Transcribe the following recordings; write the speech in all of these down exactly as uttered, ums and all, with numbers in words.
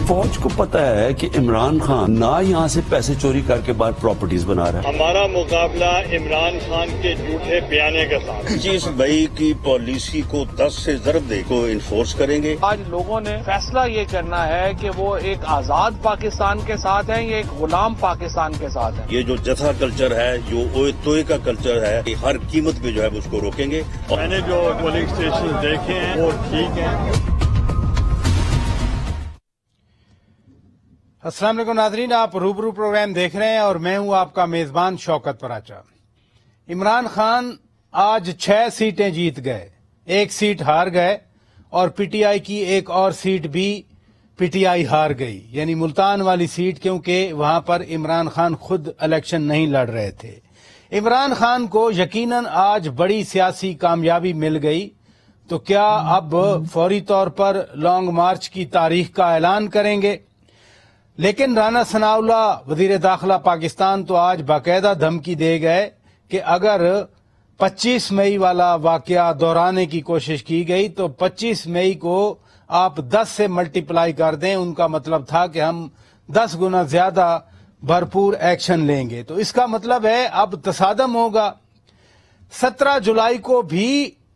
فوج کو پتا ہے کہ عمران خان نہ یہاں سے پیسے چوری کر کے بعد پراپرٹیز بنا رہا ہے. ہمارا مقابلہ عمران خان کے جھوٹے بیانے کے ساتھ. جس بھائی کی پالیسی کو دس سے ضرب دے کو انفورس کریں گے. آج لوگوں نے فیصلہ یہ کرنا ہے کہ وہ ایک آزاد پاکستان کے ساتھ ہیں یا ایک غلام پاکستان کے ساتھ ہیں. یہ جو جتھا کلچر ہے، جو اوئے توئے کا کلچر ہے، ہر قیمت پہ جو ہے اس کو روکیں گے. میں نے جو پولنگ اسٹیشن دیکھے ہیں وہ ٹھیک ہیں. السلام علیکم ناظرین، آپ روبرو پروگرام دیکھ رہے ہیں اور میں ہوں آپ کا میزبان شوکت پراچا. عمران خان آج چھ سیٹیں جیت گئے، ایک سیٹ ہار گئے اور پی ٹی آئی کی ایک اور سیٹ بھی پی ٹی آئی ہار گئی، یعنی ملتان والی سیٹ، کیونکہ وہاں پر عمران خان خود الیکشن نہیں لڑ رہے تھے. عمران خان کو یقیناً آج بڑی سیاسی کامیابی مل گئی، تو کیا اب فوری طور پر لانگ مارچ کی تاریخ کا اعلان کریں گے؟ لیکن رانا ثناء اللہ وزیر داخلہ پاکستان تو آج باقاعدہ دھمکی دے گئے کہ اگر پچیس مئی والا واقعہ دہرانے کی کوشش کی گئی تو پچیس مئی کو آپ دس سے ملٹیپلائی کر دیں. ان کا مطلب تھا کہ ہم دس گنا زیادہ بھرپور ایکشن لیں گے. تو اس کا مطلب ہے اب تصادم ہوگا. سترہ جولائی کو بھی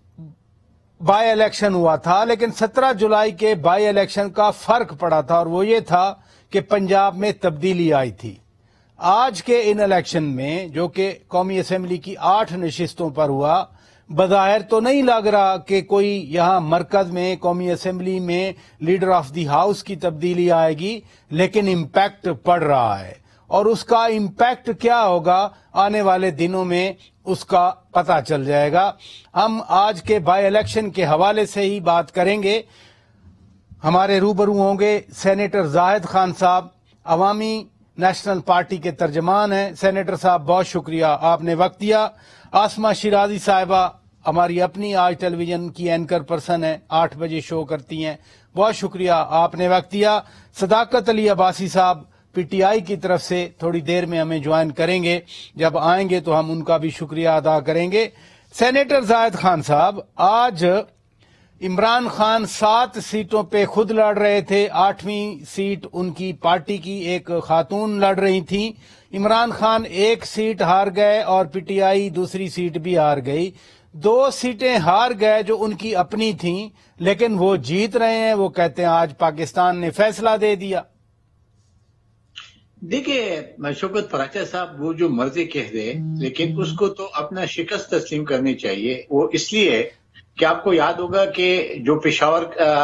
بائی الیکشن ہوا تھا، لیکن سترہ جولائی کے بائی الیکشن کا فرق پڑا تھا، اور وہ یہ تھا کہ پنجاب میں تبدیلی آئی تھی. آج کے ان الیکشن میں جو کہ قومی اسمبلی کی آٹھ نشستوں پر ہوا، بظاہر تو نہیں لگ رہا کہ کوئی یہاں مرکز میں قومی اسمبلی میں لیڈر آف دی ہاؤس کی تبدیلی آئے گی، لیکن امپیکٹ پڑ رہا ہے. اور اس کا امپیکٹ کیا ہوگا آنے والے دنوں میں اس کا پتہ چل جائے گا. ہم آج کے بائی الیکشن کے حوالے سے ہی بات کریں گے. ہمارے روبرو ہوں گے سینیٹر زاہد خان صاحب، عوامی نیشنل پارٹی کے ترجمان ہیں. سینیٹر صاحب بہت شکریہ، آپ نے وقت دیا. آسما شیرازی صاحبہ ہماری اپنی آج ٹیلی ویژن کی اینکر پرسن ہیں، آٹھ بجے شو کرتی ہیں، بہت شکریہ، آپ نے وقت دیا. صداقت علی عباسی صاحب پی ٹی آئی کی طرف سے تھوڑی دیر میں ہمیں جوائن کریں گے، جب آئیں گے تو ہم ان کا بھی شکریہ ادا کریں گے. سینیٹر زاہد خان صاحب، آج عمران خان سات سیٹوں پہ خود لڑ رہے تھے، آٹھویں سیٹ ان کی پارٹی کی ایک خاتون لڑ رہی تھی. عمران خان ایک سیٹ ہار گئے اور پی ٹی آئی دوسری سیٹ بھی ہار گئی. دو سیٹیں ہار گئے جو ان کی اپنی تھیں، لیکن وہ جیت رہے ہیں. وہ کہتے ہیں آج پاکستان نے فیصلہ دے دیا. دیکھیے شوکت پراچا صاحب، وہ جو مرضی کہہ دے، لیکن اس کو تو اپنا شکست تسلیم کرنی چاہیے. وہ اس لیے کہ آپ کو یاد ہوگا کہ جو پشاور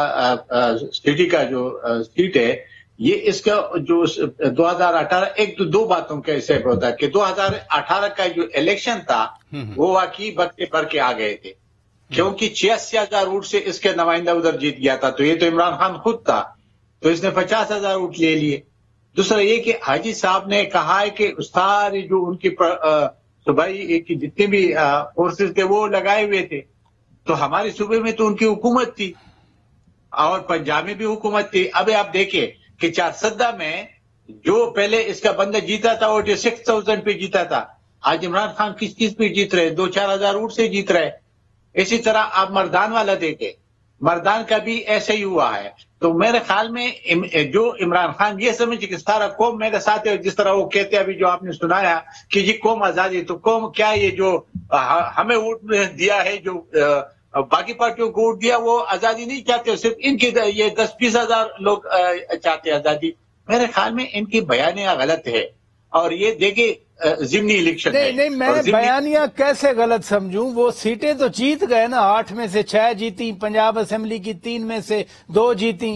سٹی کا جو سیٹ ہے، یہ اس کا جو دو ہزار اٹھارہ ایک تو دو باتوں کا حساب ہوتا ہے کہ دو ہزار اٹھارہ کا جو الیکشن تھا وہ واقعی بکتے بھر کے آ گئے تھے، کیونکہ چھیاسی ہزار ووٹ سے اس کے نمائندہ ادھر جیت گیا تھا. تو یہ تو عمران خان خود تھا، تو اس نے پچاس ہزار ووٹ لے لیے. دوسرا یہ کہ حاجی صاحب نے کہا ہے کہ سارے جو ان کی صوبائی کی جتنے بھی فورسز تھے وہ لگائے ہوئے تھے. تو ہمارے صوبے میں تو ان کی حکومت تھی اور پنجاب میں بھی حکومت تھی. اب آپ دیکھیں کہ چار سدہ میں جو پہلے اس کا بندہ جیتا تھا وہ جو سکس تھاؤزینڈ پہ جیتا تھا، آج عمران خان کس چیز پہ جیت رہے؟ دو چار ہزار ووٹ سے جیت رہے. اسی طرح آپ مردان والا دیکھیں، مردان کا بھی ایسا ہی ہوا ہے. تو میرے خیال میں جو عمران خان یہ سمجھ کہ سارا قوم میرے ساتھ ہے، جس طرح وہ کہتے ہیں ابھی جو آپ نے سنایا کہ یہ قوم آزادی، تو قوم کیا یہ جو ہمیں ووٹ دیا ہے، جو باقی پارٹیوں کو ووٹ دیا، وہ آزادی نہیں چاہتے، صرف ان کی یہ دس بیس ہزار لوگ چاہتے ہیں آزادی. میرے خیال میں ان کی بیانیہ غلط ہے. اور یہ دیکھیں ضمنی الیکشن نہیں نہیں میں بیانیہ کیسے غلط سمجھوں؟ وہ سیٹیں تو جیت گئے نا، آٹھ میں سے چھ جیتی، پنجاب اسمبلی کی تین میں سے دو جیتی.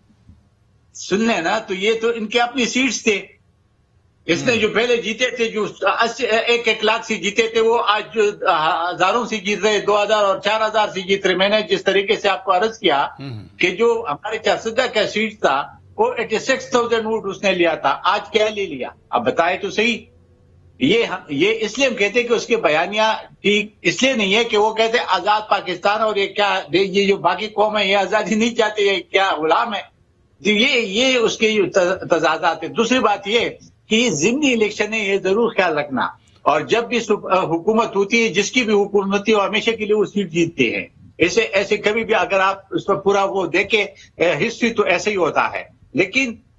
سن لیں نا، تو یہ تو ان کے اپنی سیٹس تھے. اس نے جو پہلے جیتے تھے، جو ایک ایک لاکھ سے جیتے تھے، وہ آج ہزاروں سے جیت رہے، دو ہزار اور چار ہزار سے جیت رہے. میں نے جس طریقے سے آپ کو عرض کیا کہ جو ہمارے چارسدہ کا سیٹ تھا وہ ایٹی سکس تھاؤزینڈ ووٹ اس نے لیا تھا، آج کیا لے لیا؟ اب بتائے تو صحیح. یہ یہ اس لیے ہم کہتے ہیں کہ اس کے بیانیہ ٹھیک اس لیے نہیں ہے کہ وہ کہتے آزاد پاکستان اور یہ کیا یہ جو باقی قوم ہے یہ آزادی نہیں چاہتے، یہ کیا غلام ہے. یہ یہ اس کے تضادات ہیں. دوسری بات یہ کہ یہ ضمنی الیکشن ہے، یہ ضرور خیال رکھنا. اور جب بھی حکومت ہوتی ہے، جس کی بھی حکومت ہوتی ہے، وہ ہمیشہ کے لیے وہ سیٹ جیتتے ہیں. ایسے ایسے کبھی بھی اگر آپ اس پر پورا وہ دیکھیں ہسٹری تو ایسے ہی ہوتا ہے. لیکن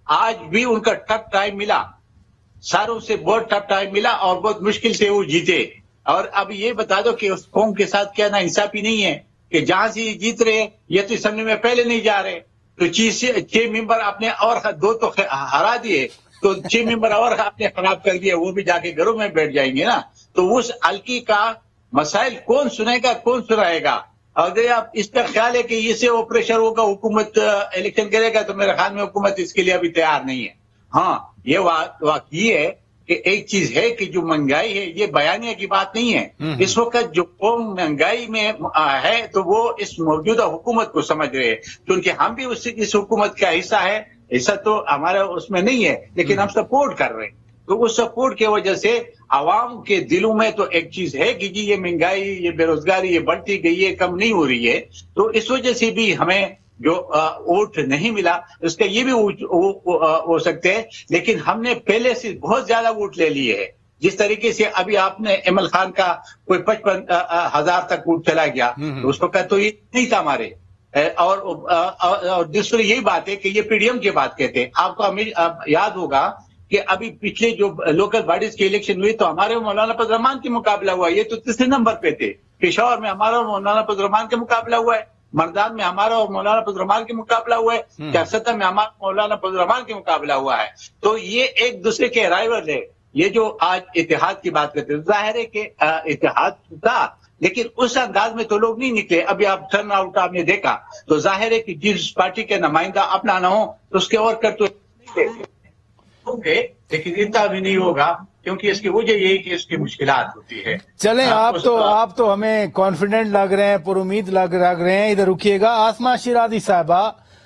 आज भी उनका टफ टाइम मिला, सारों से बहुत टफ टाइम मिला और बहुत मुश्किल से वो जीते। और अब ये बता दो कि उस कौम के साथ क्या ना इंसाफी नहीं है कि जहां से ये जीत रहे ये तो असम्बली में पहले नहीं जा रहे, तो छह मेंबर अपने और दो तो हरा दिए, तो छह मेंबर और आपने खराब कर दिए, वो भी जाके घरों में बैठ जाएंगे ना। तो उस हल्की का मसाइल कौन सुनेगा, कौन सुनाएगा? अगर आप इस पर ख्याल है कि इससे वो प्रेशर होगा, हुकूमत इलेक्शन करेगा, तो मेरे ख्याल में हुकूमत इसके लिए अभी तैयार नहीं है। हाँ, ये वाकई है कि एक चीज है कि जो महंगाई है ये बयानिया की बात नहीं है। इस वक्त जो कौम महंगाई में है तो वो इस मौजूदा हुकूमत को समझ रहे हैं, क्योंकि हम भी उस इस हुकूमत का हिस्सा है। हिस्सा तो हमारा उसमें नहीं है, लेकिन हम सपोर्ट कर रहे हैं। तो उस सपोर्ट की वजह से आवाम के दिलों में तो एक चीज है कि जी ये महंगाई, ये बेरोजगारी ये बढ़ती गई है, कम नहीं हो रही है। तो इस वजह से भी हमें जो वोट नहीं मिला उसका ये भी हो सकते हैं, लेकिन हमने पहले से बहुत ज्यादा वोट ले लिए है। जिस तरीके से अभी आपने इमरान खान का कोई पचपन हजार तक वोट चला गया, तो उस वक्त तो ये नहीं था हमारे। और, और दूसरी यही बात है कि ये पीडीएम की बात कहते हैं। आपको आप याद होगा कि अभी पिछले जो लोकल बॉडीज के इलेक्शन हुए तो हमारे मौलाना फजल रहमान के मुकाबला हुआ, ये तो तीसरे नंबर पे थे। पेशावर में हमारा मौलाना फजल रहमान के मुकाबला हुआ है, मर्दान में हमारा और मौलाना फजल रहमान के मुकाबला हुआ है, कैसता में हमारा मौलाना फजल रहमान के मुकाबला हुआ है। तो ये एक दूसरे के राइवल है। ये जो आज इतिहाद की बात करते हैं, जाहिर है कि इतिहाद था, लेकिन उस अंदाज में तो लोग नहीं निकले। अभी आप टर्न आउट आपने देखा तो जाहिर है कि जिस पार्टी के नुमाइंदा अपना ना हो तो उसके और कर तो होंगे, लेकिन इतना भी नहीं होगा, क्योंकि इसकी वजह यही कि इसकी मुश्किलात होती है। चलें, आप तो आप तो हमें कॉन्फिडेंट लग रहे हैं, पुरुमीद लग लग रहे हैं। इधर रुकिएगा। आसमा शिराजी साहबा,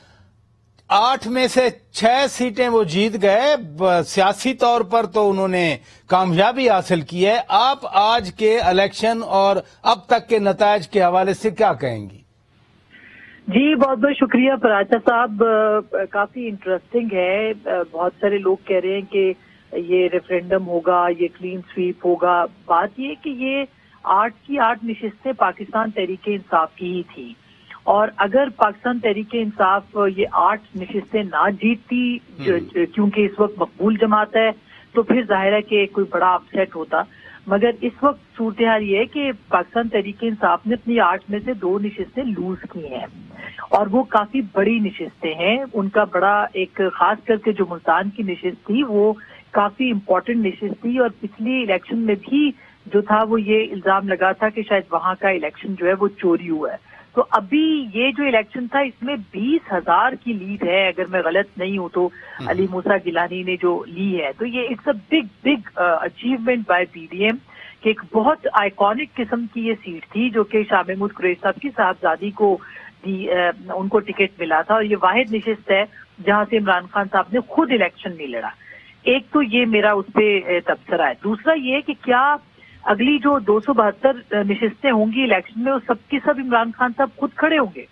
आठ में से छह सीटें वो जीत गए, सियासी तौर पर तो उन्होंने कामयाबी हासिल की है। आप आज के इलेक्शन और अब तक के नतायज के हवाले से क्या कहेंगी? जी बहुत बहुत शुक्रिया पराचा साहब, काफी इंटरेस्टिंग है। बहुत सारे लोग कह रहे हैं कि ये रेफरेंडम होगा, ये क्लीन स्वीप होगा। बात ये कि ये आठ की आठ नशिस्तें पाकिस्तान तहरीक इंसाफ की ही थी, और अगर पाकिस्तान तहरीक इंसाफ ये आठ नशिस्तें ना जीतती, क्योंकि इस वक्त मकबूल जमात है, तो फिर जाहिर है कि कोई बड़ा अपसेट होता। मगर इस वक्त सूरत हाल ये है कि पाकिस्तान तहरीक इंसाफ ने अपनी आठ में से दो नशिस्तें लूज की हैं, और वो काफी बड़ी नशिस्तें हैं। उनका बड़ा एक खास करके जो मुल्तान की नशिस्त थी वो काफी इम्पोर्टेंट नशिस्त थी, और पिछली इलेक्शन में भी जो था वो ये इल्जाम लगा था कि शायद वहां का इलेक्शन जो है वो चोरी हुआ है। तो अभी ये जो इलेक्शन था इसमें बीस हजार की लीड है, अगर मैं गलत नहीं हूं तो अली मूसा गिलानी ने जो ली है। तो ये it's a big big achievement by PDM कि एक बहुत आइकॉनिक किस्म की ये सीट थी जो कि शाह महमूद कुरैशी साहब की साहबजादी को दी, आ, उनको टिकट मिला था, और ये वाहिद नशिस्त है जहां से इमरान खान साहब ने खुद इलेक्शन नहीं लड़ा। एक तो ये मेरा उस पर तबसरा है। दूसरा ये कि क्या अगली जो दो सौ बहत्तर नशिस्तें होंगी इलेक्शन में, वो सबकी सब इमरान खान साहब खुद खड़े होंगे?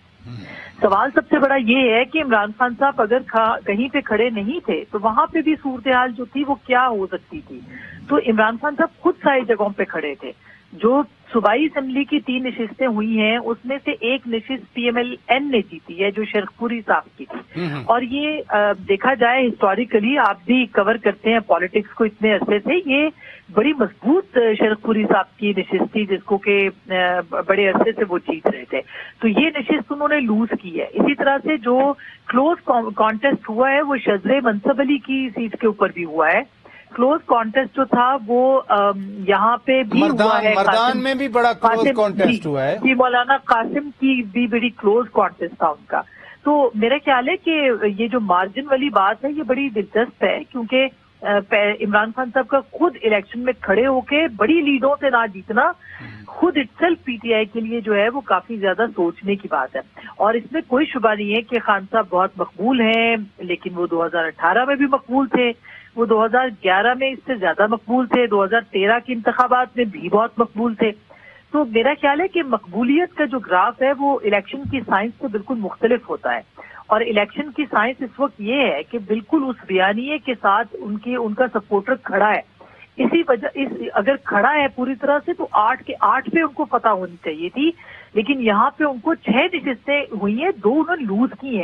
सवाल सबसे बड़ा ये है कि इमरान खान साहब अगर कहीं पे खड़े नहीं थे तो वहां पे भी सूरत हाल जो थी वो क्या हो सकती थी। तो इमरान खान साहब खुद सारी जगहों पे खड़े थे। जो सूबाई असेंबली की तीन नशिस्तें हुई हैं उसमें से एक नशिस्त पीएमएल-एन ने जीती है जो शरखपुरी साहब की थी, और ये आ, देखा जाए हिस्टोरिकली, आप भी कवर करते हैं पॉलिटिक्स को इतने अरसे से, ये बड़ी मजबूत शरखपुरी साहब की नशिस्त थी जिसको के बड़े अरसे से वो जीत रहे थे। तो ये नशिस्त उन्होंने लूज की है। इसी तरह से जो क्लोज कॉन्टेस्ट हुआ है वो शजरे मनसब अली की सीट के ऊपर भी हुआ है। क्लोज कॉन्टेस्ट जो था वो यहाँ पे भी हुआ है, मर्दान में भी बड़ा क्लोज कॉन्टेस्ट हुआ है जी, मौलाना कासिम की भी बड़ी क्लोज कॉन्टेस्ट था उनका। तो मेरा ख्याल है कि ये जो मार्जिन वाली बात है ये बड़ी दिलचस्प है, क्योंकि इमरान खान साहब का खुद इलेक्शन में खड़े होके बड़ी लीडों से ना जीतना खुद इटसेल्फ पीटीआई के लिए जो है वो काफी ज्यादा सोचने की बात है। और इसमें कोई शुबा नहीं है कि खान साहब बहुत मकबूल हैं, लेकिन वो दो हजार अठारह में भी मकबूल थे, वो दो हजार ग्यारह में इससे ज्यादा मकबूल थे, दो हजार तेरह के इंतखाबात में भी बहुत मकबूल थे। तो मेरा ख्याल है कि मकबूलियत का जो ग्राफ है वो इलेक्शन की साइंस से बिल्कुल मुख्तलिफ होता है, और इलेक्शन की साइंस इस वक्त ये है कि बिल्कुल उस बयानिए के साथ उनके उनका सपोर्टर खड़ा है। इसी वजह इस अगर खड़ा है पूरी तरह से तो आठ के आठ पे उनको पता होनी चाहिए थी, लेकिन यहाँ पे उनको छह नशिस्तें हुई हैं, दो उन्होंने लूज की हैं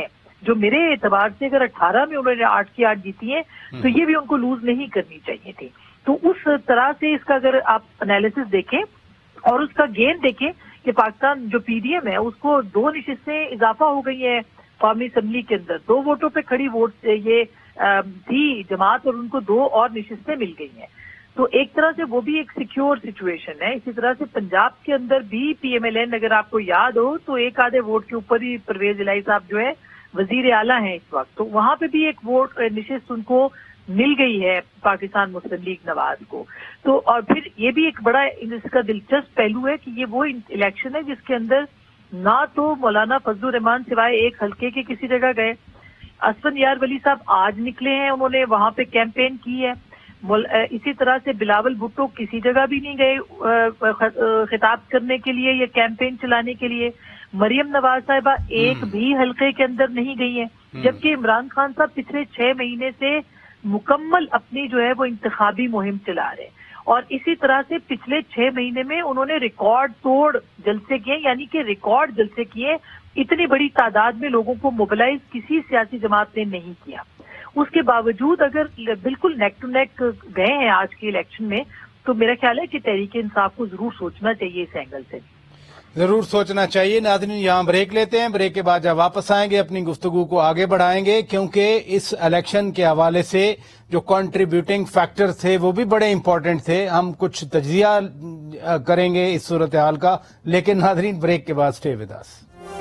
جو میرے اعتبار سے اگر اٹھارہ میں انہوں نے آٹھ کی آٹھ جیتی ہیں تو یہ بھی ان کو لوز نہیں کرنی چاہیے تھی. تو اس طرح سے اس کا اگر آپ انالیسس دیکھیں اور اس کا گین دیکھیں کہ پاکستان جو پی ڈی ایم ہے اس کو دو نشستیں اضافہ ہو گئی ہیں قومی اسمبلی کے اندر, دو ووٹوں پہ کھڑی ووٹ یہ تھی جماعت اور ان کو دو اور نشستیں مل گئی ہیں. تو ایک طرح سے وہ بھی ایک سیکیور سچویشن ہے. اسی طرح سے پنجاب کے اندر بھی پی ایم ایل این اگر آپ کو یاد ہو تو ایک آدھے ووٹ کے اوپر ہی پرویز الہی صاحب جو ہے وزیر اعلیٰ ہیں اس وقت, تو وہاں پہ بھی ایک ووٹ نشست ان کو مل گئی ہے پاکستان مسلم لیگ نواز کو. تو اور پھر یہ بھی ایک بڑا اس کا دلچسپ پہلو ہے کہ یہ وہ الیکشن ہے جس کے اندر نہ تو مولانا فضل الرحمان سوائے ایک حلقے کے کسی جگہ گئے, اسفن یار ولی صاحب آج نکلے ہیں, انہوں نے وہاں پہ کیمپین کی ہے, اسی طرح سے بلاول بھٹو کسی جگہ بھی نہیں گئے خطاب کرنے کے لیے یا کیمپین چلانے کے لیے, مریم نواز صاحبہ ایک بھی حلقے کے اندر نہیں گئی ہیں, جبکہ عمران خان صاحب پچھلے چھ مہینے سے مکمل اپنی جو ہے وہ انتخابی مہم چلا رہے ہیں. اور اسی طرح سے پچھلے چھ مہینے میں انہوں نے ریکارڈ توڑ جلسے کیے, یعنی کہ ریکارڈ جلسے کیے, اتنی بڑی تعداد میں لوگوں کو موبلائز کسی سیاسی جماعت نے نہیں کیا. اس کے باوجود اگر بالکل نیک ٹو نیک گئے ہیں آج کے الیکشن میں تو میرا خیال ہے کہ تحریک انصاف کو ضرور سوچنا چاہیے اس اینگل سے. ضرور سوچنا چاہیے. ناظرین یہاں بریک لیتے ہیں, بریک کے بعد جب واپس آئیں گے اپنی گفتگو کو آگے بڑھائیں گے, کیونکہ اس الیکشن کے حوالے سے جو کنٹریبیوٹنگ فیکٹر تھے وہ بھی بڑے امپورٹنٹ تھے. ہم کچھ تجزیہ کریں گے اس صورتحال کا, لیکن ناظرین بریک کے بعد stay with us.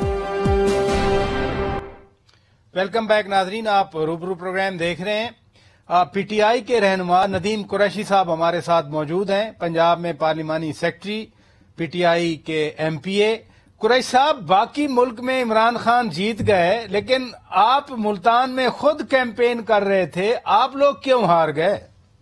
Welcome back ناظرین, آپ روبرو پروگرام دیکھ رہے ہیں. پی ٹی آئی کے رہنما ندیم قریشی صاحب ہمارے ساتھ موجود ہیں, پنجاب میں پارلیمانی سیکرٹری, پی ٹی آئی کے ایم پی اے. قریشی صاحب, باقی ملک میں عمران خان جیت گئے لیکن آپ ملتان میں خود کیمپین کر رہے تھے, آپ لوگ کیوں ہار گئے؟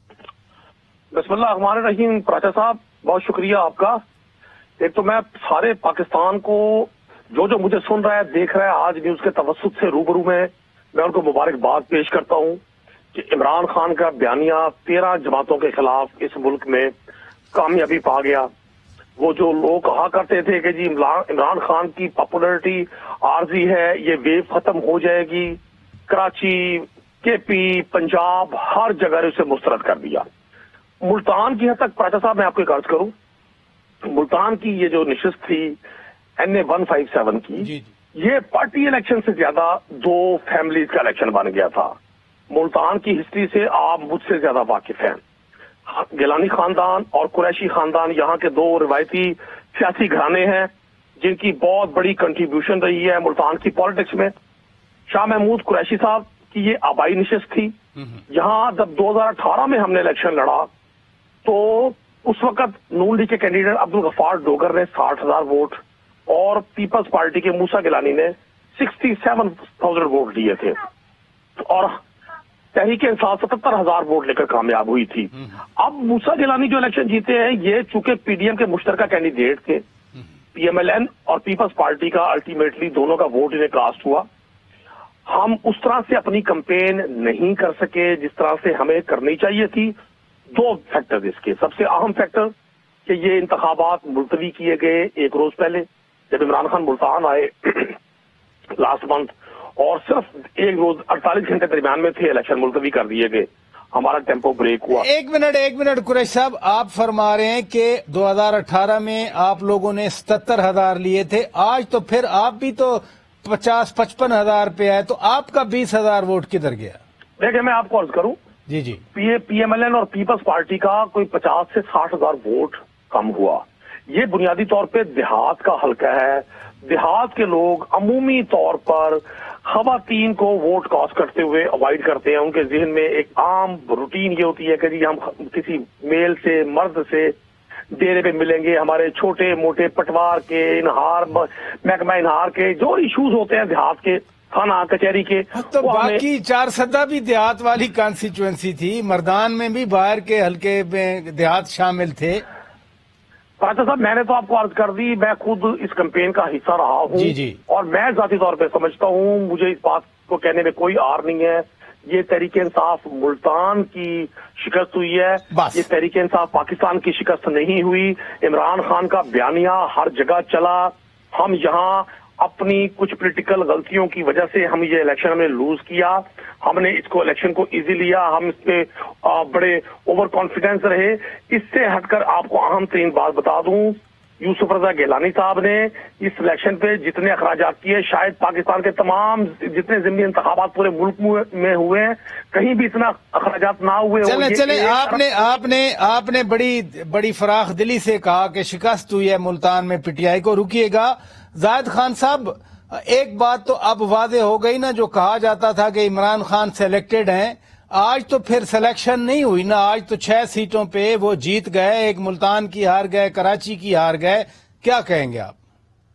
بسم اللہ الرحمن الرحیم. پراچا صاحب بہت شکریہ آپ کا. ایک تو میں سارے پاکستان کو جو جو مجھے سن رہا ہے دیکھ رہا ہے آج نیوز کے توسط سے روبرو میں میں ان کو مبارکباد پیش کرتا ہوں کہ عمران خان کا بیانیہ تیرہ جماعتوں کے خلاف اس ملک میں کامیابی پا گیا. وہ جو لوگ کہا کرتے تھے کہ جی عمران خان کی پاپولرٹی عارضی ہے, یہ ویو ختم ہو جائے گی, کراچی, کے پی, پنجاب ہر جگہ نے اسے مسترد کر دیا. ملتان کی حد تک پراچا صاحب میں آپ کو ایک عرض کروں, ملتان کی یہ جو نشست تھی N A one five seven کی, یہ پارٹی الیکشن سے زیادہ دو فیملیز کا الیکشن بن گیا تھا. ملتان کی ہسٹری سے آپ مجھ سے زیادہ واقف ہیں. گیلانی خاندان اور قریشی خاندان یہاں کے دو روایتی سیاسی گھرانے ہیں جن کی بہت بڑی کنٹریبیوشن رہی ہے ملتان کی پالیٹکس میں. شاہ محمود قریشی صاحب کی یہ آبائی نشست تھی. یہاں جب دو ہزار اٹھارہ میں ہم نے الیکشن لڑا تو اس وقت نون لیگ کے کینڈیڈیٹ عبدالغفار ڈوگر نے ساٹھ ہزار ووٹ اور پیپلز پارٹی کے موسیٰ گیلانی نے سکسٹی سیون تھاؤزینڈ ووٹ دیے تھے, اور تحریک انصاف ستر ہزار ووٹ لے کر کامیاب ہوئی تھی. اب موسیٰ گیلانی جو الیکشن جیتے ہیں یہ چونکہ پی ڈی ایم کے مشترکہ کینڈیڈیٹ تھے, پی ایم ایل این اور پیپلز پارٹی کا الٹیمیٹلی دونوں کا ووٹ انہیں کاسٹ ہوا. ہم اس طرح سے اپنی کمپین نہیں کر سکے جس طرح سے ہمیں کرنی چاہیے تھی. دو فیکٹر اس کے, سب سے اہم فیکٹر کہ یہ انتخابات ملتوی کیے گئے ایک روز پہلے جب عمران خان ملتان آئے لاسٹ منتھ, اور صرف ایک روز اڑتالیس گھنٹے درمیان میں تھے الیکشن ملتوی کر دیے گئے, ہمارا ٹیمپو بریک ہوا. ایک منٹ ایک منٹ قریشی صاحب, آپ فرما رہے ہیں کہ دو ہزار اٹھارہ میں آپ لوگوں نے ستر ہزار لیے تھے, آج تو پھر آپ بھی تو پچاس پچپن ہزار پہ آئے, تو آپ کا بیس ہزار ووٹ کدھر گیا؟ دیکھیں میں آپ کو عرض کروں, جی جی P A P M L N اور پیپلز پارٹی کا کوئی پچاس سے ساٹھ ہزار ووٹ کم ہوا. یہ بنیادی طور پہ دیہات کا حلقہ ہے. دیہات کے لوگ عمومی طور پر خواتین کو ووٹ کاسٹ کرتے ہوئے اوائڈ کرتے ہیں. ان کے ذہن میں ایک عام روٹین یہ ہوتی ہے کہ جی ہم کسی میل سے مرد سے ڈیرے پہ ملیں گے, ہمارے چھوٹے موٹے پٹوار کے, انہار محکمہ انہار کے جو ایشوز ہوتے ہیں دیہات کے, تھانہ کچہری کے. تو باقی چار سدہ بھی دیہات والی کانسٹیچوئنسی تھی, مردان میں بھی باہر کے حلقے میں دیہات شامل تھے. پراچا صاحب میں نے تو آپ کو عرض کر دی, میں خود اس کمپین کا حصہ رہا ہوں جی جی. اور میں ذاتی طور پہ سمجھتا ہوں, مجھے اس بات کو کہنے میں کوئی آر نہیں ہے, یہ تحریک انصاف ملتان کی شکست ہوئی ہے, یہ تحریک انصاف پاکستان کی شکست نہیں ہوئی. عمران خان کا بیانیہ ہر جگہ چلا, ہم یہاں اپنی کچھ پولیٹیکل غلطیوں کی وجہ سے ہم یہ الیکشن ہم نے لوز کیا. ہم نے اس کو الیکشن کو ایزی لیا, ہم اس پہ بڑے اوور کانفیڈنس رہے. اس سے ہٹ کر آپ کو اہم ترین بات بتا دوں, یوسف رضا گیلانی صاحب نے اس الیکشن پہ جتنے اخراجات کیے, شاید پاکستان کے تمام جتنے ضمنی انتخابات پورے ملک میں ہوئے ہیں کہیں بھی اتنا اخراجات نہ ہوئے. چلیں چلیں آپ نے آپ نے آپ نے بڑی بڑی فراخ دلی سے کہا کہ شکست ہوئی ہے ملتان میں پی ٹی آئی کو. رکیے گا زاہد خان صاحب, ایک بات تو اب واضح ہو گئی نا, جو کہا جاتا تھا کہ عمران خان سلیکٹڈ ہیں, آج تو پھر سلیکشن نہیں ہوئی نا, آج تو چھ سیٹوں پہ وہ جیت گئے, ایک ملتان کی ہار گئے, کراچی کی ہار گئے. کیا کہیں گے آپ؟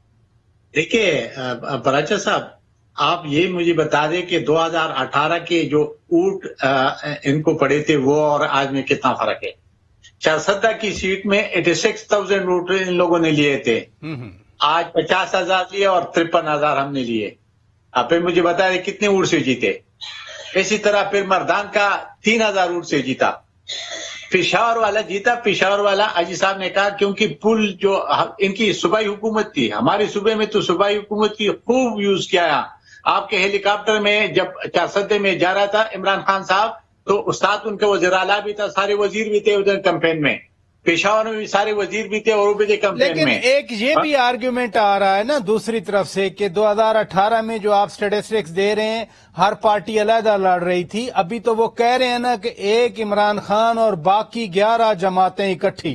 دیکھیے پراچا صاحب, آپ یہ مجھے بتا دیں کہ دو ہزار اٹھارہ کے جو اونٹ ان کو پڑے تھے وہ اور آج میں کتنا فرق ہے. چارسدہ کی سیٹ میں ایٹی سکس تھاؤزینڈ اونٹ ان لوگوں نے لیے تھے, آج پچاس ہزار لیے اور ترپن ہزار ہم نے لیے. اب پھر مجھے بتا دیں کتنے اونٹ سے جیتے. اسی طرح پھر مردان کا تین ہزار اونٹ سے جیتا. پشاور والا جیتا, پشاور والا اجی صاحب نے کہا کیونکہ پل جو ان کی صوبائی حکومت تھی, ہمارے صوبے میں تو صوبائی حکومت کی خوب یوز کیا. آپ کے ہیلی کاپٹر میں جب چارسدے میں جا رہا تھا عمران خان صاحب تو استاد ان کے وزیر اعلیٰ بھی تھا, سارے وزیر بھی تھے ادھر کمپین میں, پشاور میں بھی سارے وزیر بھی تھے اور وہ بھی تھے کمپین میں. لیکن ایک یہ بھی آرگیومنٹ آ رہا ہے نا دوسری طرف سے کہ دو ہزار اٹھارہ میں جو آپ سٹیٹسٹکس دے رہے ہیں ہر پارٹی علیحدہ لڑ رہی تھی, ابھی تو وہ کہہ رہے ہیں نا کہ ایک عمران خان اور باقی گیارہ جماعتیں اکٹھی.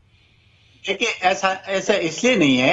دیکھیے ایسا ایسا اس لیے نہیں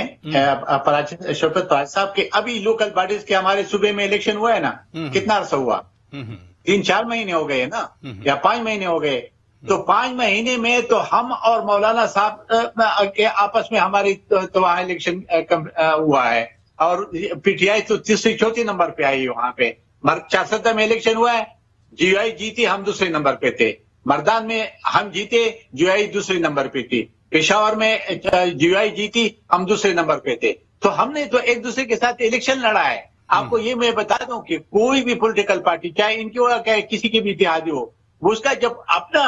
ہے شوکت پراچا صاحب کہ ابھی لوکل باڈیز کے ہمارے صوبے میں الیکشن ہوا ہے نا, کتنا عرصہ ہوا, تین چار مہینے ہو گئے نا, یا پانچ مہینے ہو گئے. تو پانچ مہینے میں تو ہم اور مولانا صاحب کے آپس میں ہماری تو وہاں الیکشن ہوا ہے, اور پی ٹی آئی تو تیسری چوتھی نمبر پہ آئی وہاں پہ. چارسدہ میں الیکشن ہوا ہے, جی آئی جیتی, ہم دوسرے نمبر پہ تھے. مردان میں ہم جیتے, جی آئی دوسرے نمبر پہ تھی. پشاور میں جی آئی جیتی, ہم دوسرے نمبر پہ تھے. تو ہم نے تو ایک دوسرے کے ساتھ الیکشن لڑا ہے. آپ کو یہ میں بتا دوں کہ کوئی بھی پولیٹیکل پارٹی, چاہے ان کی ہو چاہے کسی کی بھی اتحادی ہو, اس کا جب اپنا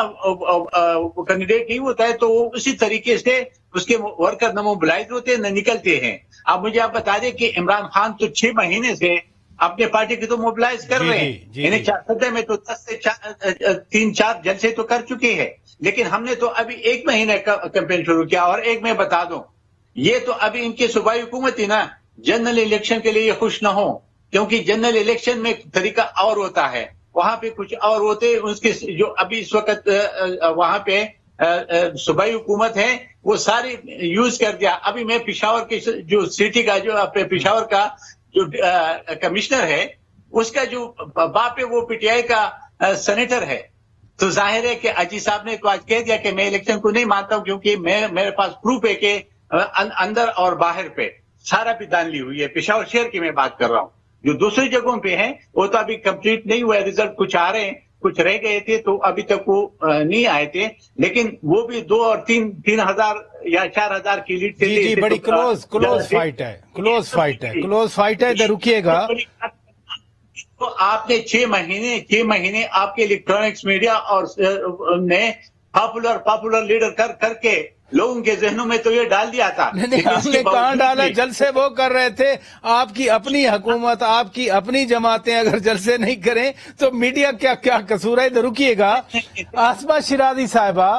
کینڈیڈیٹ نہیں ہوتا ہے تو وہ اسی طریقے سے اس کے ورکر نہ موبلائز ہوتے نہ نکلتے ہیں. اب مجھے آپ بتا دیں کہ عمران خان تو چھ مہینے سے اپنے پارٹی کو تو موبلائز کر رہے ہیں, یعنی چارسدہ میں تو دس سے تین چار جلسے تو کر چکے ہیں, لیکن ہم نے تو ابھی ایک مہینے کا کیمپین شروع کیا. اور ایک میں بتا دوں, یہ تو ابھی ان کی صوبائی حکومت ہی نا, جنرل الیکشن کے لیے یہ خوش نہ ہو, کیونکہ جنرل الیکشن میں طریقہ اور ہوتا ہے, وہاں پہ کچھ اور ہوتے. اس کے جو ابھی اس وقت وہاں پہ صوبائی حکومت ہے وہ ساری یوز کر دیا. ابھی میں پشاور کی جو سٹی کا جو پشاور کا جو کمشنر ہے اس کا جو باپ ہے وہ پی ٹی آئی کا سینیٹر ہے. تو ظاہر ہے کہ اجی صاحب نے تو آج کہہ دیا کہ میں الیکشن کو نہیں مانتا ہوں, کیونکہ میں میرے پاس پروف ہے کہ اندر اور باہر پہ سارا پہ دان لی ہوئی ہے. پشاور شہر کی میں بات کر رہا ہوں, جو دوسری جگہوں پہ ہیں وہ تو ابھی کمپلیٹ نہیں ہوا ہے, ریزلٹ کچھ آ رہے ہیں, کچھ رہ گئے تھے تو ابھی تک وہ نہیں آئے تھے, لیکن وہ بھی دو اور تین تین ہزار یا چار ہزار کی لیڈ سے جی جی بڑی کلوز کلوز فائٹ ہے, کلوز فائٹ ہے, کلوز فائٹ ہے. رکیے گا, تو آپ نے چھ مہینے چھ مہینے آپ کے الیکٹرانکس میڈیا اور نے پاپولر پاپولر لیڈر کر کر کے لوگوں کے ذہنوں میں تو یہ ڈال دیا تھا. ہم نے کہاں ڈالا, جلسے وہ کر رہے تھے. آپ کی اپنی حکومت, آپ کی اپنی جماعتیں اگر جلسے نہیں کریں تو میڈیا کیا کیا قصور ہے. ادھر رکیے گا, آسما شرازی صاحبہ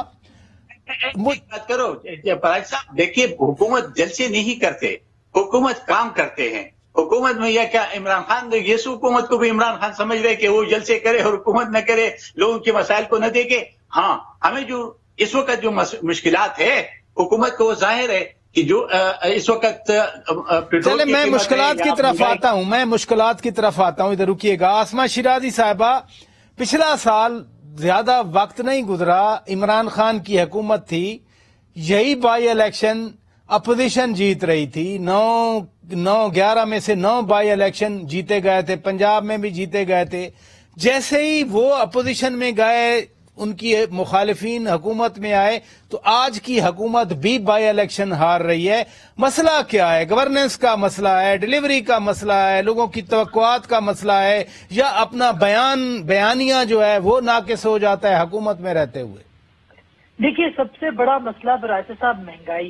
بات کرو. پراچا صاحب دیکھیے, حکومت جلسے نہیں کرتے, حکومت کام کرتے ہیں. حکومت میں یہ کیا عمران خان, یہ حکومت کو بھی عمران خان سمجھ رہے کہ وہ جلسے کرے اور حکومت نہ کرے, لوگوں کے مسائل کو نہ دیکھے. ہاں ہمیں جو اس وقت جو مشکلات ہے حکومت کو, وہ ظاہر ہے کہ جو اس وقت چلے میں مشکلات کی طرف آتا ہوں میں مشکلات کی طرف آتا ہوں ادھر رکیے گا. آسما شرازی صاحبہ, پچھلا سال زیادہ وقت نہیں گزرا, عمران خان کی حکومت تھی, یہی بائی الیکشن اپوزیشن جیت رہی تھی. نو نو گیارہ میں سے نو بائی الیکشن جیتے گئے تھے, پنجاب میں بھی جیتے گئے تھے. جیسے ہی وہ اپوزیشن میں گئے, ان کی مخالفین حکومت میں آئے, تو آج کی حکومت بھی بائی الیکشن ہار رہی ہے. مسئلہ کیا ہے؟ گورننس کا مسئلہ ہے, ڈیلیوری کا مسئلہ ہے, لوگوں کی توقعات کا مسئلہ ہے, یا اپنا بیان بیانیہ جو ہے وہ ناقص ہو جاتا ہے حکومت میں رہتے ہوئے؟ دیکھیے, سب سے بڑا مسئلہ پراچا صاحب مہنگائی ہے.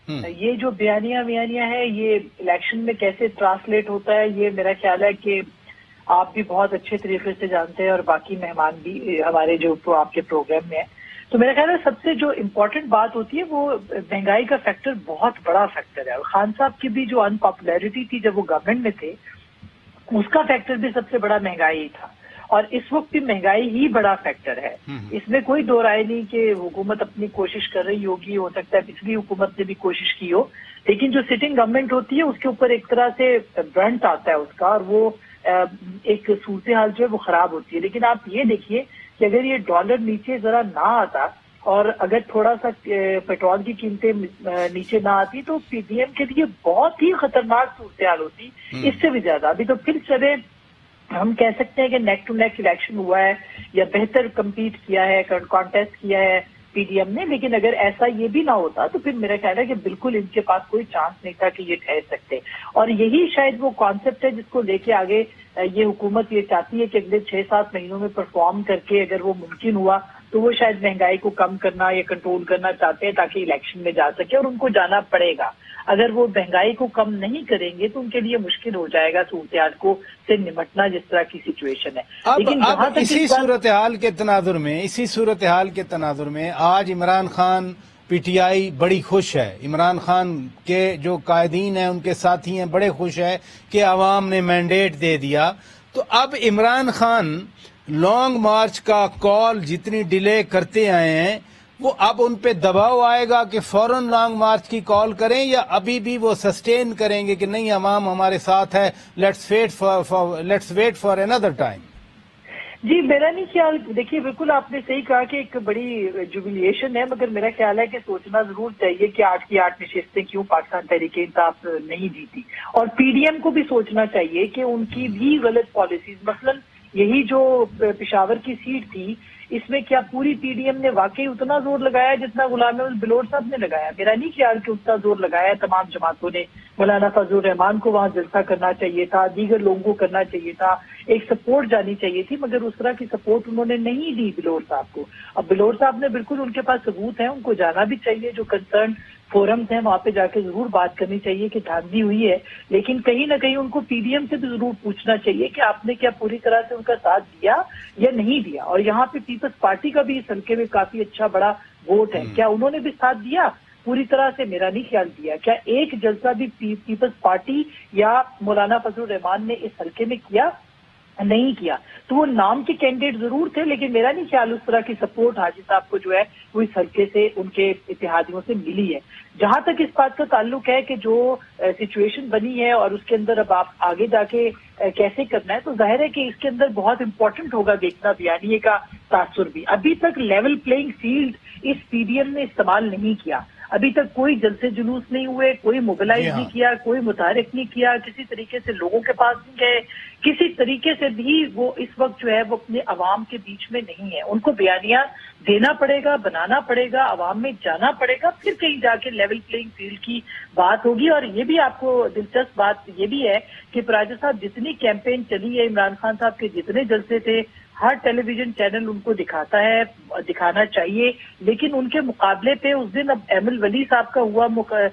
یہ جو بیانیاں بیانیاں ہے یہ الیکشن میں کیسے ٹرانسلیٹ ہوتا ہے یہ میرا خیال ہے کہ آپ بھی بہت اچھے طریقے سے جانتے ہیں اور باقی مہمان بھی ہمارے جو آپ کے پروگرام میں ہیں. تو میرا خیال ہے سب سے جو امپورٹنٹ بات ہوتی ہے وہ مہنگائی کا فیکٹر بہت بڑا فیکٹر ہے. اور خان صاحب کی بھی جو ان پاپولیرٹی تھی جب وہ گورنمنٹ میں تھے اس کا فیکٹر بھی سب سے بڑا مہنگائی تھا اور اس وقت بھی مہنگائی ہی بڑا فیکٹر ہے. اس میں کوئی دو رائے نہیں کہ حکومت اپنی کوشش کر رہی ہوگی, ہو سکتا ہے پچھلی حکومت نے بھی کوشش کی ہو, لیکن جو سٹنگ گورنمنٹ ہوتی ہے اس کے اوپر ایک طرح سے برنٹ آتا ہے اس کا اور وہ ایک صورتحال جو ہے وہ خراب ہوتی ہے. لیکن آپ یہ دیکھیے کہ اگر یہ ڈالر نیچے ذرا نہ آتا اور اگر تھوڑا سا پیٹرول کی قیمتیں نیچے نہ آتی تو پی ڈی ایم کے لیے بہت ہی خطرناک صورتحال ہوتی, اس سے بھی زیادہ. ابھی تو پھر چلے ہم کہہ سکتے ہیں کہ نیک ٹو نیک الیکشن ہوا ہے یا بہتر کمپیٹ کیا ہے, کانٹیسٹ کیا ہے پی ڈی ایم نے, لیکن اگر ایسا یہ بھی نہ ہوتا تو پھر میرا خیال ہے کہ بالکل ان کے پاس کوئی چانس نہیں تھا کہ یہ ٹھہر سکتے. اور یہی شاید وہ کانسیپٹ ہے جس کو لے کے آگے یہ حکومت یہ چاہتی ہے کہ اگلے چھ سات مہینوں میں پرفارم کر کے اگر وہ ممکن ہوا تو وہ شاید مہنگائی کو کم کرنا یا کنٹرول کرنا چاہتے ہیں تاکہ الیکشن میں جا سکے, اور ان کو جانا پڑے گا. اگر وہ مہنگائی کو کم نہیں کریں گے تو ان کے لیے مشکل ہو جائے گا صورتحال کو سے نمٹنا جس طرح کی سچویشن ہے. لیکن اب اسی صورتحال کے تناظر میں اسی صورتحال کے تناظر میں آج Imran Khan P T I بڑی خوش ہے. عمران خان کے جو قائدین ہیں ان کے ساتھی ہیں بڑے خوش ہے کہ عوام نے مینڈیٹ دے دیا. تو اب عمران خان لانگ مارچ کا کال جتنی ڈیلے کرتے آئے ہیں وہ اب ان پہ دباؤ آئے گا کہ فوراً لانگ مارچ کی کال کریں, یا ابھی بھی وہ سسٹین کریں گے کہ نہیں عوام ہمارے ساتھ ہے, let's wait for let's wait for اندر ٹائم. جی میرا نہیں خیال, دیکھیے بالکل آپ نے صحیح کہا کہ ایک بڑی جوبلیشن ہے, مگر میرا خیال ہے کہ سوچنا ضرور چاہیے کہ آٹھ کی آٹھ نشستیں کیوں پاکستان تحریک انصاف نہیں جیتی, اور پی ڈی ایم کو بھی سوچنا چاہیے کہ ان کی بھی غلط پالیسیز, مثلا یہی جو پشاور کی سیٹ تھی اس میں کیا پوری پی ڈی ایم نے واقعی اتنا زور لگایا جتنا غلام احمد بلوچ صاحب نے لگایا؟ میرا نہیں خیال کہ اتنا زور لگایا تمام جماعتوں نے. مولانا فضل الرحمان کو وہاں جلسہ کرنا چاہیے تھا, دیگر لوگوں کو کرنا چاہیے تھا, ایک سپورٹ جانی چاہیے تھی, مگر اس طرح کی سپورٹ انہوں نے نہیں دی بلوچ صاحب کو. اب بلوچ صاحب نے بالکل, ان کے پاس ثبوت ہیں, ان کو جانا بھی چاہیے, جو کنسرن فورمز ہیں وہاں پہ جا کے ضرور بات کرنی چاہیے کہ دھاندلی ہوئی ہے, لیکن کہیں نہ کہیں ان کو پی ڈی ایم سے بھی ضرور پوچھنا چاہیے کہ آپ نے کیا پوری طرح سے ان کا ساتھ دیا یا نہیں دیا. اور یہاں پہ پیپلز پارٹی کا بھی اس حلقے میں کافی اچھا بڑا ووٹ ہے, کیا انہوں نے بھی ساتھ دیا پوری طرح سے؟ میرا نہیں خیال دیا. کیا ایک جلسہ بھی پیپلز پارٹی یا مولانا فضل الرحمان نے اس حلقے میں کیا؟ نہیں کیا. تو وہ نام کے کینڈیڈیٹ ضرور تھے, لیکن میرا نہیں خیال اس طرح کی سپورٹ حاجی صاحب کو جو ہے وہ اس حلقے سے ان کے اتحادیوں سے ملی ہے. جہاں تک اس بات کا تعلق ہے کہ جو سچویشن بنی ہے اور اس کے اندر اب آپ آگے جا کے کیسے کرنا ہے, تو ظاہر ہے کہ اس کے اندر بہت امپورٹنٹ ہوگا دیکھنا بیانیے کا تاثر بھی. ابھی تک لیول پلینگ فیلڈ اس پی ڈی ایم نے استعمال نہیں کیا, ابھی تک کوئی جلسے جلوس نہیں ہوئے, کوئی موبلائز نہیں کیا, کوئی متحرک نہیں کیا, کسی طریقے سے لوگوں کے پاس نہیں گئے, کسی طریقے سے بھی وہ اس وقت جو ہے وہ اپنے عوام کے بیچ میں نہیں ہے. ان کو بیانیہ دینا پڑے گا, بنانا پڑے گا, عوام میں جانا پڑے گا, پھر کہیں جا کے لیول پلینگ فیلڈ کی بات ہوگی. اور یہ بھی آپ کو دلچسپ بات یہ بھی ہے کہ پراجا صاحب جتنی کیمپین چلی ہے, عمران خان صاحب کے جتنے جلسے تھے, ہر ٹیلی ویژن چینل ان کو دکھاتا ہے, دکھانا چاہیے, لیکن ان کے مقابلے پہ اس دن اب احمد ولی صاحب کا ہوا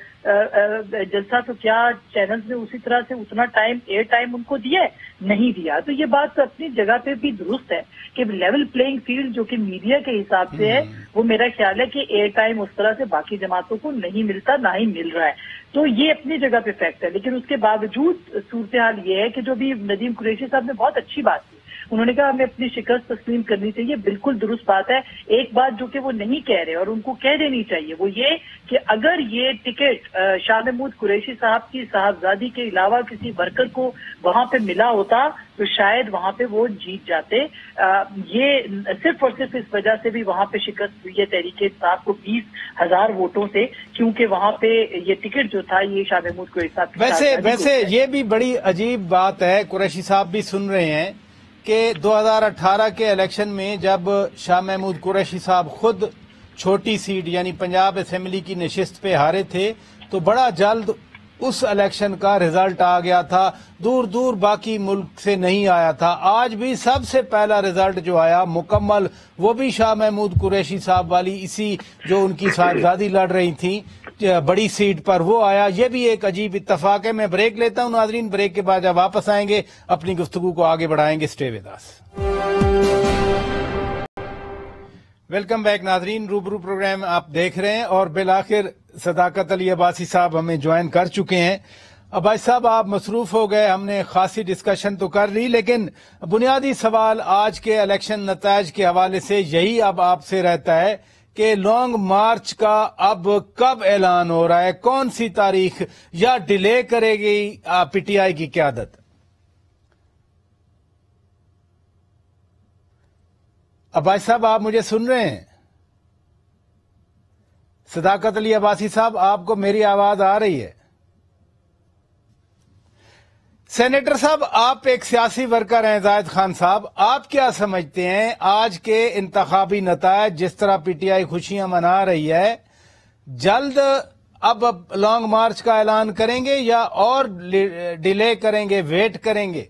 جلسہ تو کیا چینلز نے اسی طرح سے اتنا ٹائم ایئر ٹائم ان کو دیا ہے؟ نہیں دیا. تو یہ بات اپنی جگہ پہ بھی درست ہے کہ لیول پلینگ فیلڈ جو کہ میڈیا کے حساب سے ہے وہ میرا خیال ہے کہ ایئر ٹائم اس طرح سے باقی جماعتوں کو نہیں ملتا, نہ ہی مل رہا ہے. تو یہ اپنی جگہ پہ فیکٹ ہے. لیکن اس کے باوجود صورتحال یہ ہے کہ جو بھی ندیم قریشی صاحب نے بہت اچھی بات کی, انہوں نے کہا ہمیں اپنی شکست تسلیم کرنی چاہیے. بالکل درست بات ہے. ایک بات جو کہ وہ نہیں کہہ رہے اور ان کو کہہ دینی چاہیے وہ یہ کہ اگر یہ ٹکٹ شاہ محمود قریشی صاحب کی صاحبزادی کے علاوہ کسی ورکر کو وہاں پہ ملا ہوتا تو شاید وہاں پہ وہ جیت جاتے. یہ صرف اور صرف اس وجہ سے بھی وہاں پہ شکست ہوئی ہے تحریک انصاف کو بیس ہزار ووٹوں سے, کیونکہ وہاں پہ یہ ٹکٹ جو تھا یہ شاہ محمود قریشی صاحب کی ویسے ویسے یہ بھی بڑی عجیب بات ہے, قریشی صاحب بھی سن رہے ہیں کہ دو ہزار اٹھارہ کے الیکشن میں جب شاہ محمود قریشی صاحب خود چھوٹی سیٹ یعنی پنجاب اسمبلی کی نشست پہ ہارے تھے تو بڑا جلد उस इलेक्शन का रिजल्ट आ गया था, दूर दूर बाकी मुल्क से नहीं आया था। आज भी सबसे पहला रिजल्ट जो आया मुकम्मल, वो भी शाह महमूद कुरैशी साहब वाली, इसी जो उनकी साहबजादी लड़ रही थी बड़ी सीट पर, वो आया। ये भी एक अजीब इत्तफाक है। मैं ब्रेक लेता हूं नाजरीन, ब्रेक के बाद जब वापस आएंगे अपनी गुफ्तगू को आगे बढ़ाएंगे। Stay with us. Welcome back नाजरीन, रूबरू प्रोग्राम आप देख रहे हैं और बिल आखिर सदाकत अली अब्बासी साहब हमें ज्वाइन कर चुके हैं। अब्बासी साहब आप मसरूफ हो गए, हमने खासी डिस्कशन तो कर ली, लेकिन बुनियादी सवाल आज के इलेक्शन नतायज के हवाले से यही अब आपसे रहता है कि लॉन्ग मार्च का अब कब ऐलान हो रहा है, कौन सी तारीख, या डिले करेगी पीटीआई की क्यादत? अब्बासी साहब आप मुझे सुन रहे हैं? सदाकत अली अब्बासी साहब आपको मेरी आवाज आ रही है? सेनेटर साहब आप एक सियासी वर्कर हैं, जाहिद खान साहब, आप क्या समझते हैं आज के इंतखाबी नतायज, जिस तरह पीटीआई खुशियां मना रही है, जल्द अब लॉन्ग मार्च का ऐलान करेंगे या और डिले करेंगे, वेट करेंगे?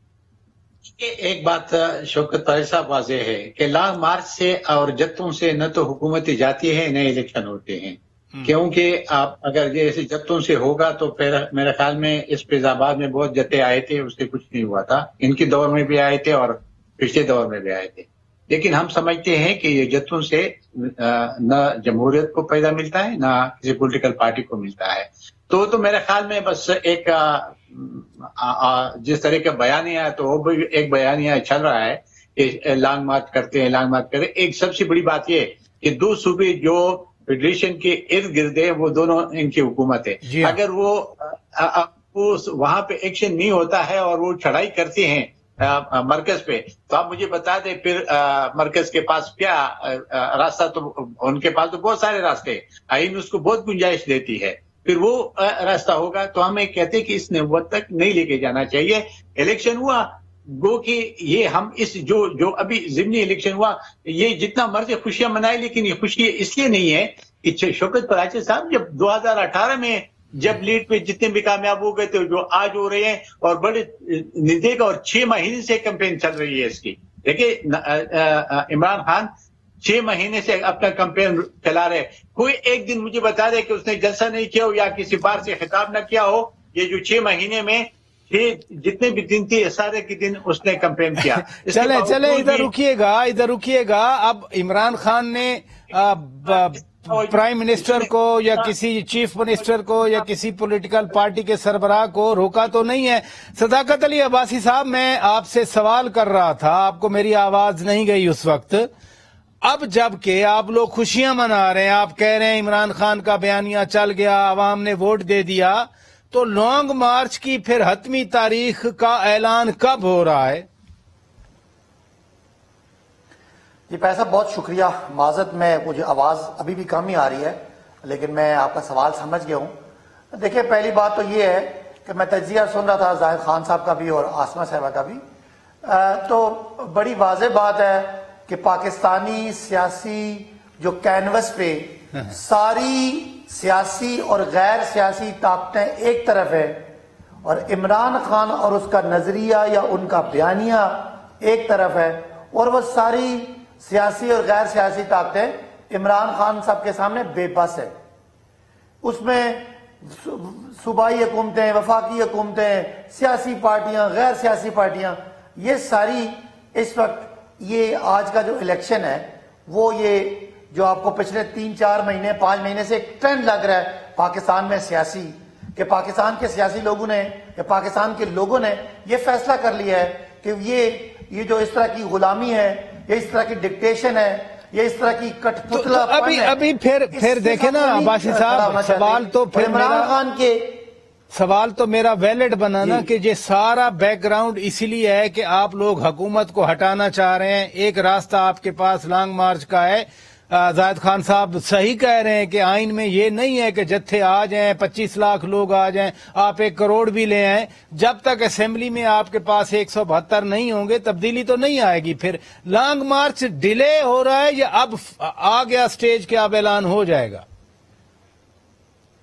एक बात शौकत पारिचा साहब वाज़ेह है कि लॉन्ग मार्च से और जत्तों से न तो हुकूमतें जाती है न इलेक्शन होते हैं, क्योंकि आप अगर जैसे जत्तों से होगा तो फिर मेरे ख्याल में इस फैजाबाद में बहुत जत्ते आए थे, उससे कुछ नहीं हुआ था। इनके दौर में भी आए थे और पिछले दौर में भी आए थे, लेकिन हम समझते हैं कि ये जत्तों से न जमहूरियत को फायदा मिलता है न किसी पॉलिटिकल पार्टी को मिलता है। तो तो मेरे ख्याल में बस एक आ, आ, जिस तरह का बयानिया है तो वो भी एक बयानिया चल रहा है कि लॉन्ग मार्च करते हैं, लॉन्ग मार्च करते हैं। एक सबसे बड़ी बात ये कि दो सूबे जो फेडरेशन के इर्द गिर्द है वो दोनों इनकी हुकूमत है। अगर वो, आ, आ, वो वहां पे एक्शन नहीं होता है और वो चढ़ाई करते हैं आ, मरकज पे, तो आप मुझे बता दें फिर आ, मरकज के पास क्या रास्ता, तो उनके पास तो बहुत सारे रास्ते, आईन उसको बहुत गुंजाइश देती है, फिर वो रास्ता होगा। तो हम एक कहते हैं कि इस नौबत तक नहीं लेके जाना चाहिए। इलेक्शन हुआ गो कि ये हम इस जो जो अभी जिमनी इलेक्शन हुआ, ये जितना मर्जी खुशियां मनाए, लेकिन ये खुशी इसलिए नहीं है कि शौकत पराचा साहब जब दो हज़ार अठारह में जब लीड पे जितने भी कामयाब हो गए थे, जो आज हो रहे हैं, और बड़े निदेगा, और छह महीने से कैंपेन चल रही है इसकी। देखिए इमरान खान छह महीने से अपना कैंपेन चला रहे, कोई एक दिन मुझे बता दे कि उसने जलसा नहीं किया हो या किसी बार से खिताब न किया हो। ये जो छह महीने में छह जितने भी दिन थे सारे के दिन उसने कैंपेन किया। चले चले इधर रुकिएगा, इधर रुकिएगा। अब इमरान खान ने प्राइम मिनिस्टर को या किसी चीफ मिनिस्टर को या किसी पॉलिटिकल पार्टी के सरबराह को रोका तो नहीं है। सदाकत अली अब्बासी साहब, मैं आपसे सवाल कर रहा था, आपको मेरी आवाज नहीं गई उस वक्त। अब जबकि आप लोग खुशियां मना रहे हैं, आप कह रहे हैं इमरान खान का बयानिया चल गया, आवाम ने वोट दे दिया, तो लॉन्ग मार्च की फिर हतमी तारीख का ऐलान कब हो रहा है? जी पैसा, बहुत शुक्रिया। माजरत में मुझे आवाज अभी भी कम ही आ रही है, लेकिन मैं आपका सवाल समझ गया हूं। देखिए, पहली बात तो ये है कि मैं तजिया सुन रहा था जाहिद खान साहब का भी और आसमा साहबा का भी, तो बड़ी वाज़ेह बात है कि पाकिस्तानी सियासी जो कैनवस पे सारी सियासी और गैर सियासी ताकतें एक तरफ है और इमरान खान और उसका नजरिया या उनका बयानिया एक तरफ है, और वो सारी सियासी और गैर सियासी ताकतें इमरान खान साहब के सामने बेबस है। उसमें सूबाई हुकूमतें, वफाकी हुकूमतें, सियासी पार्टियां, गैर सियासी पार्टियां, ये सारी इस वक्त ये आज का जो इलेक्शन है वो ये जो आपको पिछले तीन चार महीने पांच महीने से एक ट्रेंड लग रहा है पाकिस्तान में सियासी, कि पाकिस्तान के सियासी लोगों ने या पाकिस्तान के लोगों ने ये फैसला कर लिया है कि ये ये जो इस तरह की गुलामी है, ये इस तरह की डिक्टेशन है, ये इस तरह की कठपुतला, तो, तो अभी अभी फिर फिर देखे ना अब्बासी साहब, सवाल तो फिर इमरान खान के सवाल तो मेरा वैलिड बनाना कि ये सारा बैकग्राउंड इसीलिए है कि आप लोग हुकूमत को हटाना चाह रहे हैं। एक रास्ता आपके पास लॉन्ग मार्च का है। जाहिद खान साहब सही कह रहे हैं कि आइन में ये नहीं है कि जत्थे आ जाएं, पच्चीस लाख लोग आ जाएं, आप एक करोड़ भी ले आए, जब तक असेंबली में आपके पास एक सौ बहत्तर नहीं होंगे तब्दीली तो नहीं आएगी। फिर लॉन्ग मार्च डिले हो रहा है या अब आ गया स्टेज के अब ऐलान हो जाएगा? जी पैसा, बहुत शुक्रिया। माजरत में मुझे आवाज अभी भी कम ही आ रही है, लेकिन मैं आपका सवाल समझ गया हूं। देखिए, पहली बात तो ये है कि मैं तजिया सुन रहा था जाहिद खान साहब का भी और आसमा साहबा का भी, तो बड़ी वाज़ेह बात है कि पाकिस्तानी सियासी जो कैनवस पे सारी सियासी और गैर सियासी ताकतें एक तरफ है और इमरान खान और उसका नजरिया या उनका बयानिया एक तरफ है। उसमें सूबाई हुकूमतें, वफाकी हुकूमतें, सियासी पार्टियां, गैर सियासी पार्टियां, ये सारी इस वक्त ये आज का जो इलेक्शन है वो ये ये जो इस तरह की गुलामी है, ये इस तरह की कठपुतला है,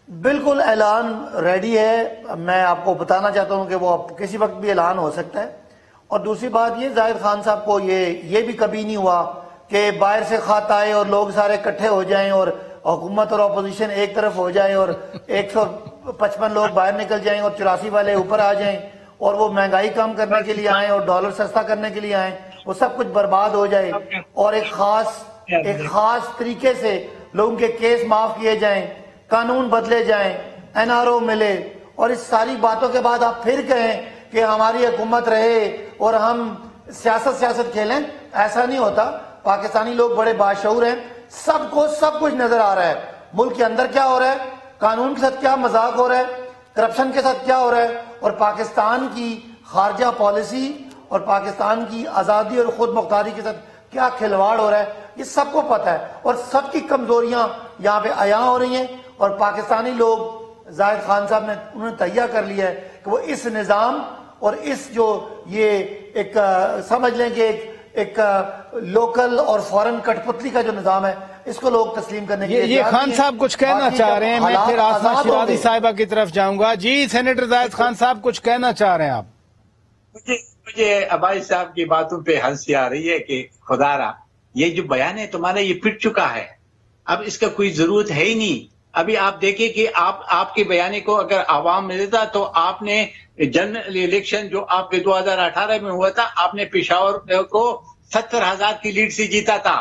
بالکل اعلان ریڈی ہے. میں آپ کو بتانا چاہتا ہوں کہ وہ کسی وقت بھی اعلان ہو سکتا ہے. اور دوسری بات یہ زاہد خان صاحب کو یہ یہ بھی کبھی نہیں ہوا کہ باہر سے خط آئے اور لوگ سارے اکٹھے ہو جائیں اور حکومت اور اپوزیشن ایک طرف ہو جائے اور ایک سو پچپن لوگ باہر نکل جائیں اور چوراسی والے اوپر آ جائیں اور وہ مہنگائی کم کرنے کے لیے آئیں اور ڈالر سستا کرنے کے لیے آئیں, وہ سب کچھ برباد ہو جائے اور ایک خاص ایک خاص طریقے سے لوگوں کے کیس معاف کیے جائیں, قانون بدلے جائیں, این آر او ملے, اور اس ساری باتوں کے بعد آپ پھر کہیں کہ ہماری حکومت رہے اور ہم سیاست سیاست کھیلیں. ایسا نہیں ہوتا. پاکستانی لوگ بڑے باشعور ہیں, سب کو سب کچھ نظر آ رہا ہے. ملک کے اندر کیا ہو رہا ہے, قانون کے ساتھ کیا مذاق ہو رہا ہے, کرپشن کے ساتھ کیا ہو رہا ہے, اور پاکستان کی خارجہ پالیسی اور پاکستان کی آزادی اور خود مختاری کے ساتھ کیا کھلواڑ ہو رہا ہے, یہ سب کو پتہ ہے. اور سب کی کمزوریاں یہاں پہ عیاں ہو رہی ہیں, اور پاکستانی لوگ زاہد خان صاحب نے انہوں نے تہیہ کر لیا ہے کہ وہ اس نظام اور اس جو یہ ایک سمجھ لیں کہ ایک ایک لوکل اور فورن کٹ پتلی کا جو نظام ہے, اس کو لوگ تسلیم کرنے کے لیے. یہ خان صاحب کچھ کہنا چاہ رہے ہیں, میں پھر آسما شرازی صاحبہ کی طرف جاؤں گا. جی سینیٹر زاہد خان صاحب کچھ کہنا چاہ رہے ہیں آپ؟ مجھے مجھے عباس صاحب کی باتوں پہ ہنسی آ رہی ہے کہ خدا را یہ جو بیان ہے تمہارا یہ پٹ چکا ہے, اب اس کا کوئی ضرورت ہے ہی نہیں. ابھی آپ دیکھیں کہ آپ آپ کے بیانے کو اگر عوام میں دیتا تو آپ نے جنرل الیکشن جو آپ کے دو ہزار اٹھارہ میں ہوا تھا, آپ نے پشاور کو ستر ہزار کی لیڈ سے جیتا تھا.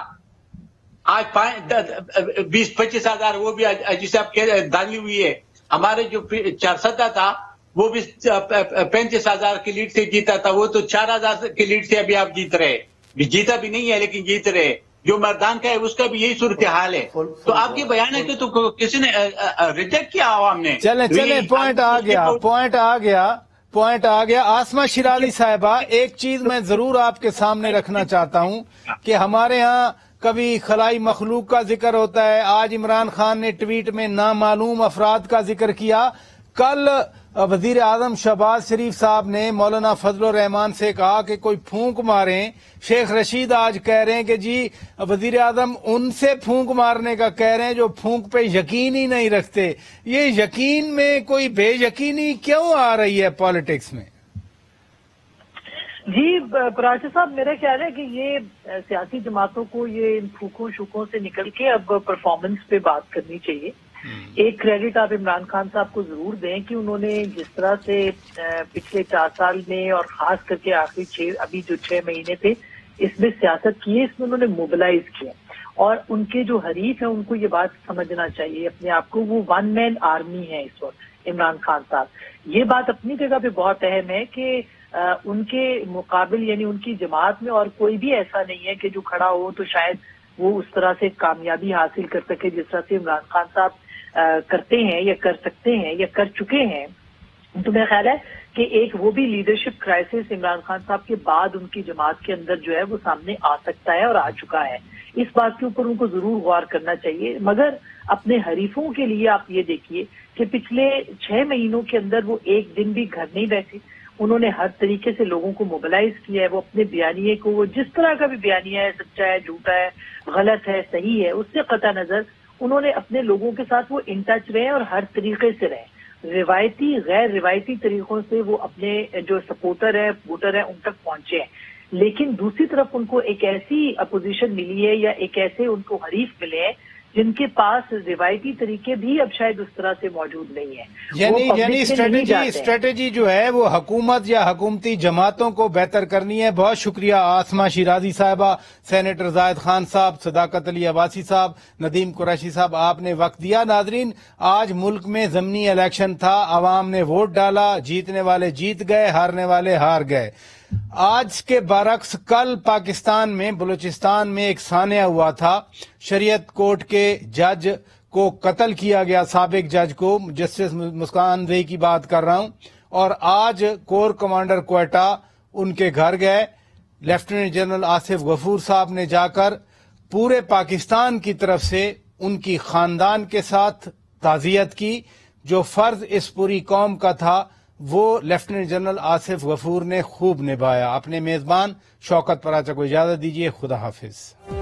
آج بیس پچیس ہزار وہ بھی جسے آپ دانی ہوئی ہے. ہمارے جو چار سدہ تھا وہ بھی پینتیس ہزار کی لیڈ سے جیتا تھا, وہ تو چار ہزار کی لیڈ سے ابھی آپ جیت رہے. جیتا بھی نہیں ہے لیکن جیت رہے. جو مردان کا ہے اس کا بھی یہی صورتحال ہے. تو آپ کے بیان ہے کہ تو کسی نے ریجیکٹ کیا عوام نے. چلیں چلیں پوائنٹ آ گیا پوائنٹ آ گیا پوائنٹ آ گیا آسما شرازی صاحبہ, ایک چیز میں ضرور آپ کے سامنے رکھنا چاہتا ہوں کہ ہمارے ہاں کبھی خلائی مخلوق کا ذکر ہوتا ہے. آج عمران خان نے ٹویٹ میں نامعلوم افراد کا ذکر کیا. کل وزیر اعظم شہباز شریف صاحب نے مولانا فضل الرحمان سے کہا کہ کوئی پھونک ماریں. شیخ رشید آج کہہ رہے ہیں کہ جی وزیر اعظم ان سے پھونک مارنے کا کہہ رہے ہیں جو پھونک پہ یقین ہی نہیں رکھتے. یہ یقین میں کوئی بے یقینی کیوں آ رہی ہے پالیٹکس میں؟ جی پراچا صاحب, میرا خیال ہے کہ یہ سیاسی جماعتوں کو یہ ان پھوکوں شوکوں سے نکل کے اب پرفارمنس پہ بات کرنی چاہیے. ایک کریڈٹ آپ عمران خان صاحب کو ضرور دیں کہ انہوں نے جس طرح سے پچھلے چار سال میں اور خاص کر کے آخری چھ ابھی جو چھ مہینے تھے اس میں سیاست کی ہے, اس میں انہوں نے موبلائز کیا. اور ان کے جو حریف ہیں ان کو یہ بات سمجھنا چاہیے اپنے آپ کو, وہ ون مین آرمی ہے اس وقت عمران خان صاحب. یہ بات اپنی جگہ پہ بہت اہم ہے کہ ان کے مقابل یعنی ان کی جماعت میں اور کوئی بھی ایسا نہیں ہے کہ جو کھڑا ہو تو شاید وہ اس طرح سے کامیابی حاصل کر سکے جس طرح سے عمران خان صاحب کرتے ہیں یا کر سکتے ہیں یا کر چکے ہیں. تو میرا خیال ہے کہ ایک وہ بھی لیڈرشپ کرائسس عمران خان صاحب کے بعد ان کی جماعت کے اندر جو ہے وہ سامنے آ سکتا ہے اور آ چکا ہے. اس بات کے اوپر ان کو ضرور غور کرنا چاہیے. مگر اپنے حریفوں کے لیے آپ یہ دیکھیے کہ پچھلے چھ مہینوں کے اندر وہ ایک دن بھی گھر نہیں بیٹھے. انہوں نے ہر طریقے سے لوگوں کو موبلائز کیا ہے. وہ اپنے بیانیے کو, وہ جس طرح کا بھی بیانیہ ہے, سچا ہے, جھوٹا ہے, غلط ہے, صحیح ہے, اس سے قطع نظر انہوں نے اپنے لوگوں کے ساتھ وہ ان ٹچ رہے اور ہر طریقے سے رہے. روایتی غیر روایتی طریقوں سے وہ اپنے جو سپورٹر ہیں ووٹر ہیں ان تک پہنچے ہیں. لیکن دوسری طرف ان کو ایک ایسی اپوزیشن ملی ہے یا ایک ایسے ان کو حریف ملے ہیں جن کے پاس روایتی طریقے بھی اب شاید اس طرح سے موجود نہیں ہیں. یعنی یعنی اسٹریٹجی اسٹریٹجی جو ہے وہ حکومت یا حکومتی جماعتوں کو بہتر کرنی ہے. بہت شکریہ آسما شرازی صاحبہ, سینیٹر زاہد خان صاحب, صداقت علی عباسی صاحب, ندیم قریشی صاحب, آپ نے وقت دیا. ناظرین, آج ملک میں ضمنی الیکشن تھا, عوام نے ووٹ ڈالا, جیتنے والے جیت گئے, ہارنے والے ہار گئے. آج کے برعکس کل پاکستان میں بلوچستان میں ایک سانحہ ہوا تھا. شریعت کورٹ کے جج کو قتل کیا گیا, سابق جج کو, جسٹس مسکان زئی کی بات کر رہا ہوں. اور آج کور کمانڈر کوئٹہ ان کے گھر گئے. لیفٹیننٹ جنرل آصف غفور صاحب نے جا کر پورے پاکستان کی طرف سے ان کی خاندان کے ساتھ تعزیت کی. جو فرض اس پوری قوم کا تھا وہ لیفٹیننٹ جنرل آصف غفور نے خوب نبھایا. اپنے میزبان شوکت پراچا کو اجازت دیجیے. خدا حافظ.